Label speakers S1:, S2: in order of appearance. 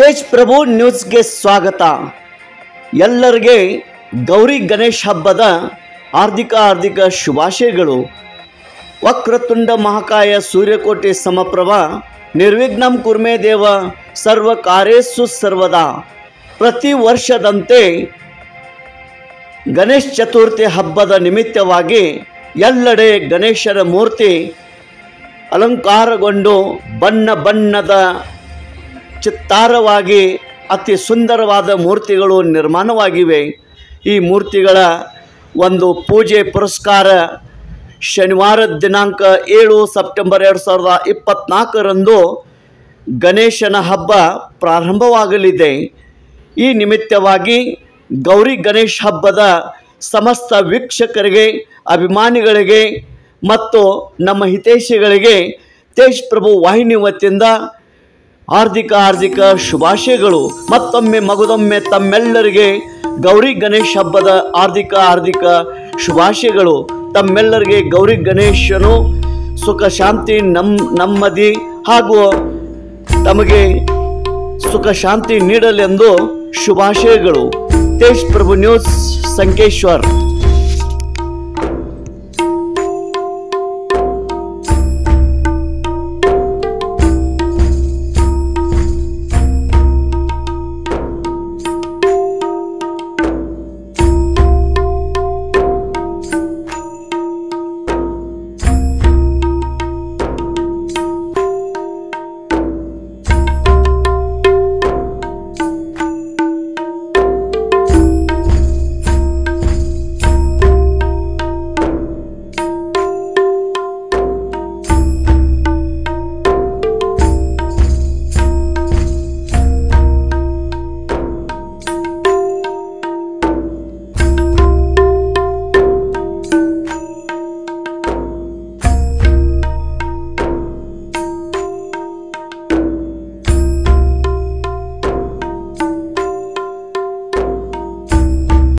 S1: ತೇಜ್ ಪ್ರಭು ನ್ಯೂಸ್ಗೆ ಸ್ವಾಗತ. ಎಲ್ಲರಿಗೆ ಗೌರಿ ಗಣೇಶ ಹಬ್ಬದ ಹಾರ್ದಿಕ ಶುಭಾಶಯಗಳು. ವಕ್ರತುಂಡ ಮಹಾಕಾಯ ಸೂರ್ಯಕೋಟಿ ಸಮಪ್ರಭ ನಿರ್ವಿಘ್ನಂ ಕುರ್ಮೇ ದೇವ ಸರ್ವ ಕಾರ್ಯೇಷು ಸರ್ವದಾ. ಪ್ರತಿ ವರ್ಷದಂತೆ ಗಣೇಶ ಚತುರ್ಥಿ ಹಬ್ಬದ ನಿಮಿತ್ತವಾಗಿ ಎಲ್ಲೆಡೆ ಗಣೇಶನ ಮೂರ್ತಿ ಅಲಂಕಾರಗೊಂಡು ಬಣ್ಣ ಬಣ್ಣದ ಚಿತ್ತಾರವಾಗಿ ಅತಿ ಸುಂದರವಾದ ಮೂರ್ತಿಗಳು ನಿರ್ಮಾಣವಾಗಿವೆ. ಈ ಮೂರ್ತಿಗಳ ಒಂದು ಪೂಜೆ ಪುರಸ್ಕಾರ ಶನಿವಾರ ದಿನಾಂಕ 7 ಸೆಪ್ಟೆಂಬರ್ 2024ರಂದು ಗಣೇಶನ ಹಬ್ಬ ಪ್ರಾರಂಭವಾಗಲಿದೆ. ಈ ನಿಮಿತ್ತವಾಗಿ ಗೌರಿ ಗಣೇಶ ಹಬ್ಬದ ಸಮಸ್ತ ವೀಕ್ಷಕರಿಗೆ, ಅಭಿಮಾನಿಗಳಿಗೆ ಮತ್ತು ನಮ್ಮ ಹಿತೈಷಿಗಳಿಗೆ ತೇಜ್ ಪ್ರಭು ವಾಹಿನಿ ವತಿಯಿಂದ ಹಾರ್ದಿಕ ಶುಭಾಶಯಗಳು. ಮತ್ತೊಮ್ಮೆ ಮಗದೊಮ್ಮೆ ತಮ್ಮೆಲ್ಲರಿಗೆ ಗೌರಿ ಗಣೇಶ ಹಬ್ಬದ ಹಾರ್ದಿಕ ಶುಭಾಶಯಗಳು. ತಮ್ಮೆಲ್ಲರಿಗೆ ಗೌರಿ ಗಣೇಶನು ಸುಖ ಶಾಂತಿ ನೆಮ್ಮದಿ ಹಾಗೂ ತಮಗೆ ಸುಖ ಶಾಂತಿ ನೀಡಲೆಂದು ಶುಭಾಶಯಗಳು. ತೇಜ್ ಪ್ರಭು ನ್ಯೂಸ್, ಸಂಕೇಶ್ವರ್.